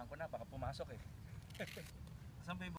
ko na, baka pumasok eh. Saan ba yung